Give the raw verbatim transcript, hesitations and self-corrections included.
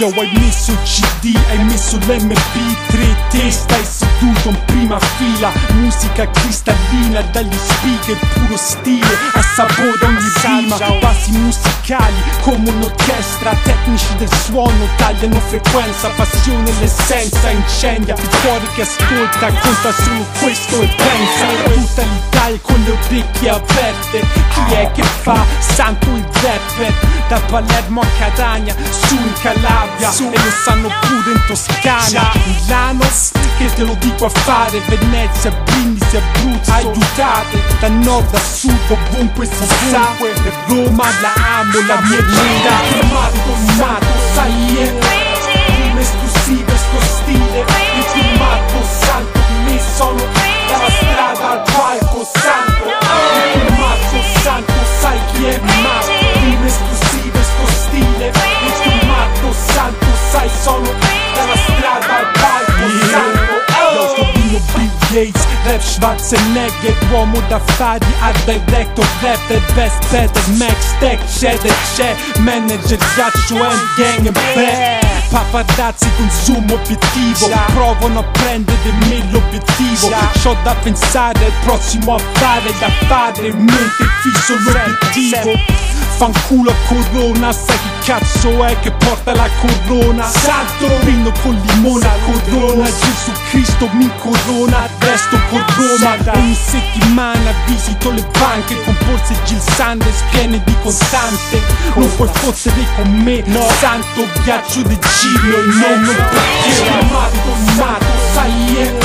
Yo, hai messo il C D, hai messo l'M P tre, te stai seduto in prima fila. Musica cristallina dagli speaker, puro stile, a sapore ogni rima. Bassi musicali come un'orchestra, tecnici del suono tagliano frequenza. Passione l'essenza, incendia il cuore che ascolta, conta solo questo e pensa. Tutta l'Italia con le orecchie aperte, chi è che fa santo il rapper? Da Palermo a Catania, su in Calabria, su. E lo sanno pure in Toscana. Milano, che te lo dico a fare, Venezia, Brindisi, Abruzzo, aiutate, da nord a sud, ovunque si sa. E Roma la amo, la mia città. Filmato, nato, sai è prima esclusiva, sto stile. Il filmato santo di me sono dalla strada al palco santo. Il filmato santo, sai chi è ma prima esclusiva, sto stile. Il filmato santo, sai sono dalla strada al palco santo. Bill Gates, rap Schwarzenegger, uomo d'affari, art director, rapper, best better, Max Tech, cheddar, c'è, manager, ghiaccio, and gang and back. Paparazzi con zoom obiettivo, provano a prendere da me l'obiettivo. C'ho da pensare al prossimo affare da fare, mente fisso l'obiettivo. Fanculo a Corona, sai chi cazzo è che porta la corona? Santo, vino con limone a Corona, Gesù Cristo mi corona, resto con Roma. Ogni settimana visito le banche con borse Gil Sanders piene di contante. Non puoi fottere con me, no. Santo ghiaccio di Ciro, il nome perché. Amato, nato, sai è